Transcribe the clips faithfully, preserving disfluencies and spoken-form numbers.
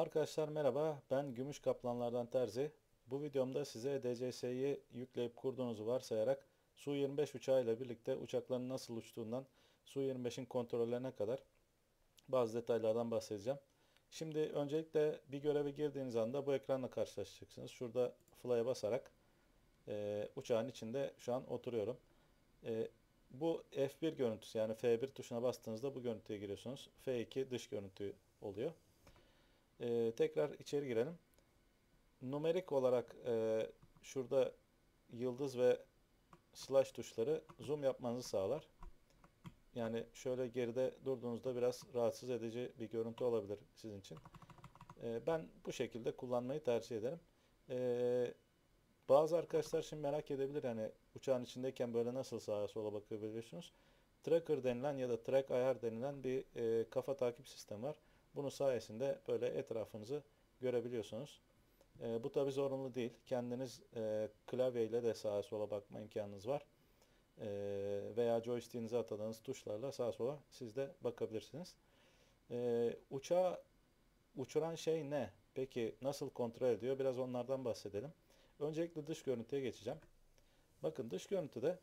Arkadaşlar merhaba, ben Gümüş Kaplanlardan Terzi. Bu videomda size D C S'yi yükleyip kurduğunuzu varsayarak Su yirmi beş uçağıyla birlikte uçakların nasıl uçtuğundan Su yirmi beşin kontrollerine kadar bazı detaylardan bahsedeceğim. Şimdi öncelikle bir göreve girdiğiniz anda bu ekranla karşılaşacaksınız. Şurada Fly'a basarak e, uçağın içinde şu an oturuyorum. E, Bu F bir görüntüsü, yani F bir tuşuna bastığınızda bu görüntüye giriyorsunuz. F iki dış görüntü oluyor. E, tekrar içeri girelim. Numerik olarak e, şurada yıldız ve slash tuşları zoom yapmanızı sağlar. Yani şöyle geride durduğunuzda biraz rahatsız edici bir görüntü olabilir sizin için. E, ben bu şekilde kullanmayı tercih ederim. E, Bazı arkadaşlar şimdi merak edebilir, hani uçağın içindeyken böyle nasıl sağa sola bakabiliyorsunuz. Tracker denilen ya da track ayar denilen bir e, kafa takip sistemi var. Bunun sayesinde böyle etrafınızı görebiliyorsunuz. E, bu tabi zorunlu değil. Kendiniz e, klavyeyle de sağa sola bakma imkanınız var. E, Veya joystick'inize atadığınız tuşlarla sağa sola siz de bakabilirsiniz. E, uçağı uçuran şey ne? Peki nasıl kontrol ediyor? Biraz onlardan bahsedelim. Öncelikle dış görüntüye geçeceğim. Bakın, dış görüntüde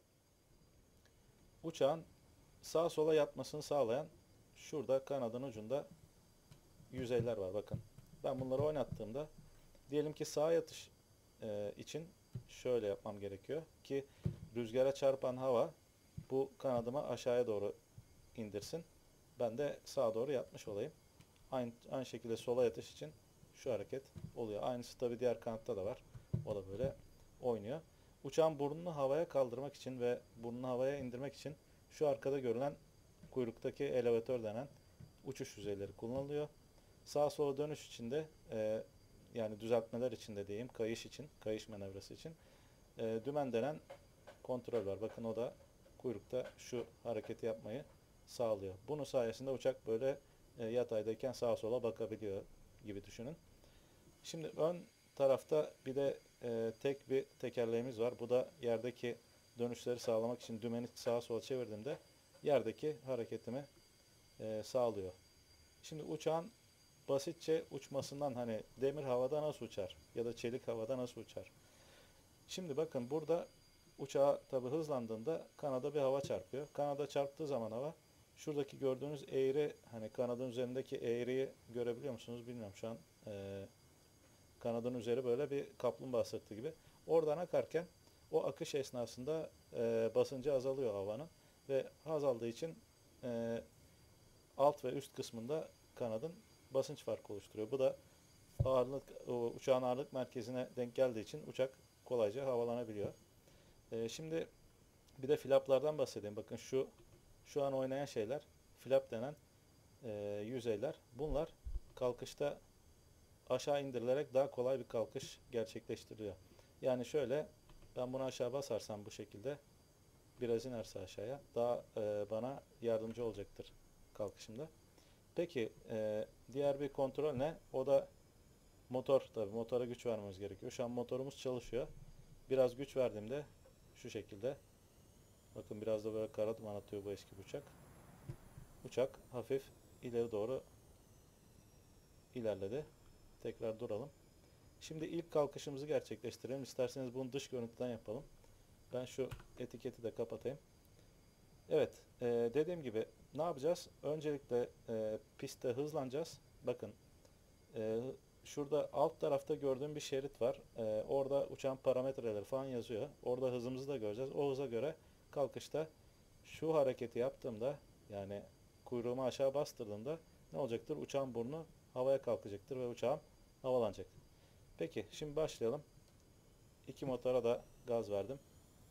uçağın sağa sola yatmasını sağlayan şurada kanadın ucunda yüzeyler var. Bakın, ben bunları oynattığımda diyelim ki sağa yatış e, için şöyle yapmam gerekiyor ki rüzgara çarpan hava bu kanadımı aşağıya doğru indirsin. Ben de sağa doğru yatmış olayım. Aynı, aynı şekilde sola yatış için şu hareket oluyor. Aynısı tabi diğer kanatta da var. O da böyle oynuyor. Uçağın burnunu havaya kaldırmak için ve burnunu havaya indirmek için şu arkada görülen kuyruktaki elevatör denen uçuş yüzeyleri kullanılıyor. Sağa sola dönüş için de e, yani düzeltmeler için de diyeyim, kayış için, kayış manevrası için e, dümen denen kontrol var. Bakın, o da kuyrukta şu hareketi yapmayı sağlıyor. Bunun sayesinde uçak böyle e, yataydayken sağa sola bakabiliyor gibi düşünün. Şimdi ön tarafta bir de e, tek bir tekerleğimiz var. Bu da yerdeki dönüşleri sağlamak için dümeni sağa sola çevirdiğimde yerdeki hareketimi e, sağlıyor. Şimdi uçağın basitçe uçmasından, hani demir havada nasıl uçar ya da çelik havada nasıl uçar? Şimdi bakın, burada uçağa tabi hızlandığında kanada bir hava çarpıyor. Kanada çarptığı zaman hava, şuradaki gördüğünüz eğri, hani kanadın üzerindeki eğriyi görebiliyor musunuz bilmiyorum şu an. E, kanadın üzeri böyle bir kaplumbağa sırtı gibi. Oradan akarken o akış esnasında e, basıncı azalıyor havanın ve azaldığı için e, alt ve üst kısmında kanadın basınç farkı oluşturuyor. Bu da ağırlık, uçağın ağırlık merkezine denk geldiği için uçak kolayca havalanabiliyor. Ee, şimdi bir de flaplardan bahsedeyim. Bakın, şu şu an oynayan şeyler flap denen e, yüzeyler. Bunlar kalkışta aşağı indirilerek daha kolay bir kalkış gerçekleştiriyor. Yani şöyle, ben bunu aşağı basarsam bu şekilde biraz inerse aşağıya daha e, bana yardımcı olacaktır kalkışımda. Peki e, diğer bir kontrol ne? O da motor. Tabii motora güç vermemiz gerekiyor. Şu an motorumuz çalışıyor. Biraz güç verdiğimde şu şekilde, bakın, biraz da böyle kara duman atıyor bu eski uçak. Uçak hafif ileri doğru ilerledi. Tekrar duralım. Şimdi ilk kalkışımızı gerçekleştirelim. İsterseniz bunu dış görüntüden yapalım. Ben şu etiketi de kapatayım. Evet, e, dediğim gibi ne yapacağız? Öncelikle e, pistte hızlanacağız. Bakın, e, şurada alt tarafta gördüğüm bir şerit var. E, orada uçağın parametreleri falan yazıyor. Orada hızımızı da göreceğiz. O hıza göre kalkışta şu hareketi yaptığımda, yani kuyruğumu aşağı bastırdığımda ne olacaktır? Uçağın burnu havaya kalkacaktır ve uçağım havalanacak. Peki, şimdi başlayalım. İki motora da gaz verdim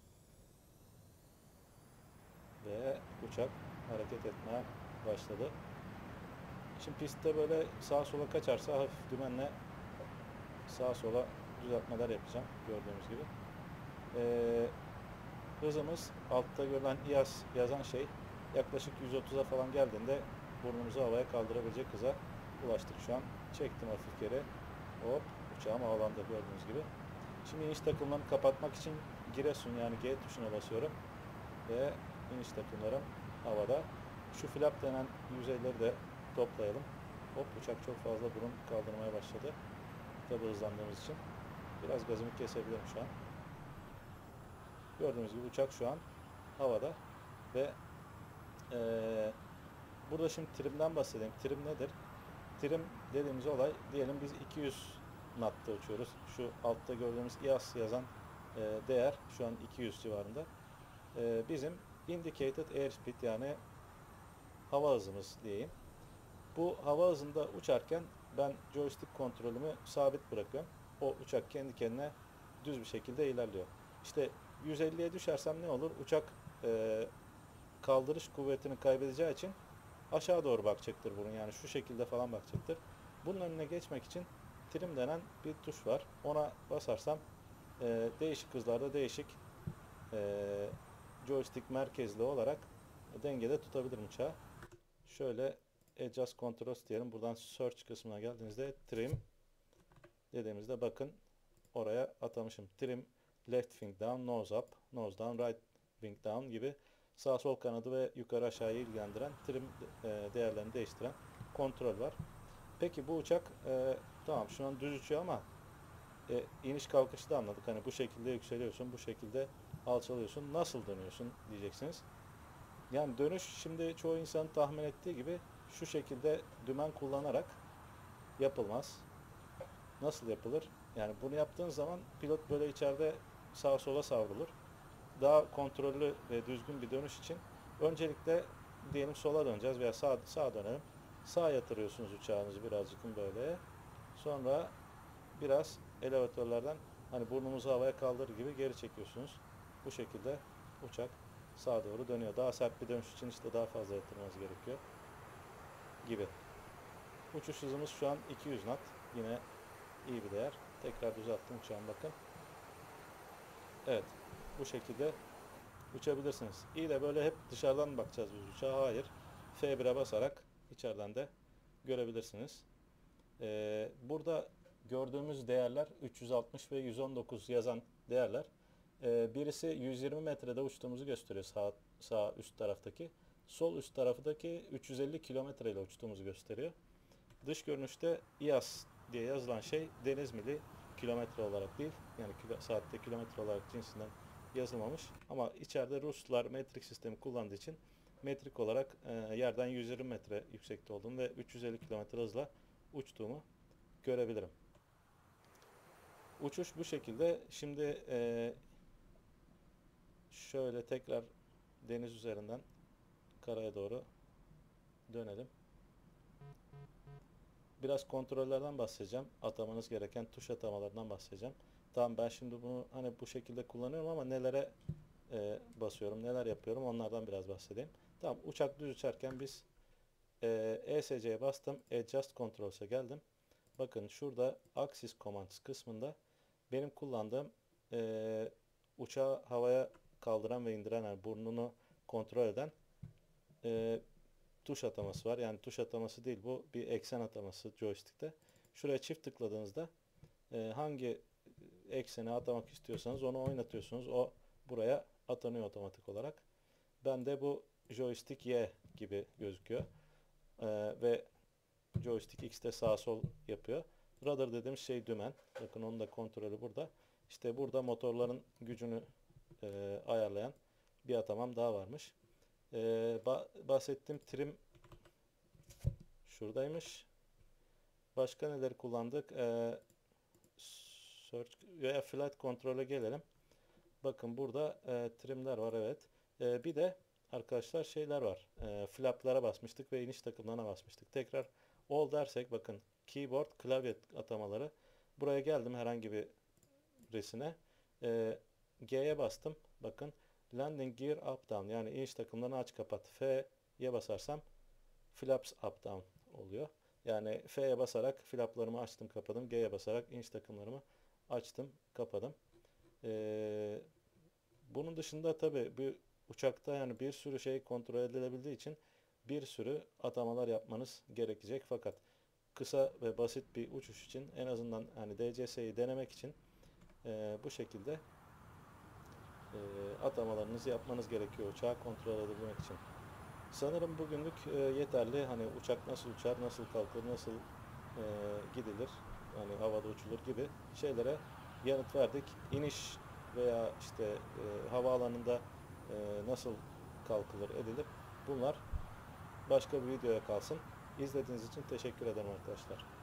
ve uçak hareket etmeye başladı. Şimdi pistte böyle sağa sola kaçarsa hafif dümenle sağa sola düzeltmeler yapacağım gördüğünüz gibi. Ee, Hızımız, altta görülen İ A S yazan şey, yaklaşık yüz otuza falan geldiğinde burnumuzu havaya kaldırabilecek hıza ulaştık şu an. Çektim hafif geri. Hop, uçağım havalandı gördüğünüz gibi. Şimdi iniş takımlarını kapatmak için Giresun, yani G tuşuna basıyorum ve iniş takımlarım havada. Şu flap denen yüzeyleri de toplayalım. Hop, uçak çok fazla burun kaldırmaya başladı. Tabi hızlandığımız için. Biraz gazımı kesebilirim şu an. Gördüğünüz gibi uçak şu an havada ve ee, burada şimdi trimden bahsedeyim. Trim nedir? Trim dediğimiz olay, diyelim biz iki yüz knotta uçuyoruz. Şu altta gördüğümüz I A S yazan e, değer şu an iki yüz civarında. E, bizim indicated airspeed, yani hava hızımız diyeyim. Bu hava hızında uçarken ben joystick kontrolümü sabit bırakıyorum. O uçak kendi kendine düz bir şekilde ilerliyor. İşte yüz elliye düşersem ne olur? Uçak e, kaldırış kuvvetini kaybedeceği için aşağı doğru bakacaktır bunun, yani şu şekilde falan bakacaktır. Bunun önüne geçmek için trim denen bir tuş var. Ona basarsam e, değişik hızlarda değişik e, joystick merkezli olarak dengede tutabilirim uçağı. Şöyle adjust controls diyelim. Buradan search kısmına geldiğinizde trim dediğimizde bakın oraya atamışım. Trim left wing down, nose up, nose down, right wing down gibi sağ sol kanadı ve yukarı aşağıyı ilgilendiren trim e, değerlerini değiştiren kontrol var. Peki bu uçak e, tamam şu an düz uçuyor ama e, iniş kalkışı da anladık. Hani bu şekilde yükseliyorsun, bu şekilde alçalıyorsun. Nasıl dönüyorsun diyeceksiniz. Yani dönüş şimdi çoğu insanın tahmin ettiği gibi şu şekilde dümen kullanarak yapılmaz. Nasıl yapılır? Yani bunu yaptığın zaman pilot böyle içeride sağa sola savrulur. Daha kontrollü ve düzgün bir dönüş için öncelikle diyelim sola döneceğiz veya sağa, sağa dönelim. Sağa yatırıyorsunuz uçağınızı birazcık böyle. Sonra biraz elevatörlerden hani burnunuzu havaya kaldırır gibi geri çekiyorsunuz. Bu şekilde uçak sağa doğru dönüyor. Daha sert bir dönüş için işte daha fazla yatırmanız gerekiyor gibi. Uçuş hızımız şu an iki yüz knot. Yine iyi bir değer. Tekrar düzelttim uçağım, bakın. Evet. Bu şekilde uçabilirsiniz. İyi de böyle hep dışarıdan mı bakacağız biz uçağa? Hayır. F bir'e basarak içeriden de görebilirsiniz. Ee, burada gördüğümüz değerler üç yüz altmış ve yüz on dokuz yazan değerler. Ee, birisi yüz yirmi metrede uçtuğumuzu gösteriyor, sağ, sağ üst taraftaki. Sol üst taraftaki üç yüz elli kilometre ile uçtuğumuzu gösteriyor. Dış görünüşte I A S diye yazılan şey deniz mili, kilometre olarak değil. Yani kilo, saatte kilometre olarak cinsinden yazılmamış. Ama içeride Ruslar metrik sistemi kullandığı için metrik olarak e, yerden yüz yirmi metre yüksekte olduğum ve üç yüz elli kilometre hızla uçtuğumu görebilirim. Uçuş bu şekilde. Şimdi e, şöyle tekrar deniz üzerinden karaya doğru dönelim. Biraz kontrollerden bahsedeceğim. Atamanız gereken tuş atamalarından bahsedeceğim. Tamam, ben şimdi bunu hani bu şekilde kullanıyorum ama nelere e, basıyorum, neler yapıyorum onlardan biraz bahsedeyim. Tamam, uçak düz uçarken biz e, E S C'ye bastım. Adjust Controls'a geldim. Bakın şurada Axis Commands kısmında benim kullandığım e, uçağı havaya kaldıran ve indiren, yani burnunu kontrol eden e, tuş ataması var. Yani tuş ataması değil, bu bir eksen ataması joystick'te. Şuraya çift tıkladığınızda e, hangi ekseni atamak istiyorsanız onu oynatıyorsunuz. O buraya atanıyor otomatik olarak. Ben de bu joystick Y gibi gözüküyor. E, ve joystick X'te sağ sol yapıyor. Rudder dediğimiz şey dümen. Bakın onun da kontrolü burada. İşte burada motorların gücünü e, ayarlayan bir atamam daha varmış. E, ba bahsettiğim trim şuradaymış. Başka neleri kullandık? Ee, search veya flight kontrole gelelim. Bakın burada e, trimler var, evet. E, bir de arkadaşlar şeyler var. E, flaplara basmıştık ve iniş takımlarına basmıştık. Tekrar all dersek bakın keyboard klavye atamaları. Buraya geldim herhangi bir resine. E, G'ye bastım. Bakın landing gear up down, yani iniş takımlarını aç kapat. F'ye basarsam flaps up down oluyor. Yani F'ye basarak flaplarımı açtım kapadım. G'ye basarak iniş takımlarımı açtım kapadım. Ee, bunun dışında tabi bir uçakta yani bir sürü şey kontrol edilebildiği için bir sürü atamalar yapmanız gerekecek. Fakat kısa ve basit bir uçuş için en azından hani D C S'yi denemek için e, bu şekilde e, atamalarınızı yapmanız gerekiyor uçağı kontrol edebilmek için. Sanırım bugünlük e, yeterli. Hani uçak nasıl uçar, nasıl kalkır, nasıl e, gidilir, hani havada uçulur gibi şeylere yanıt verdik. İniş veya işte e, havaalanında e, nasıl kalkılır, edilir, bunlar başka bir videoya kalsın. İzlediğiniz için teşekkür ederim arkadaşlar.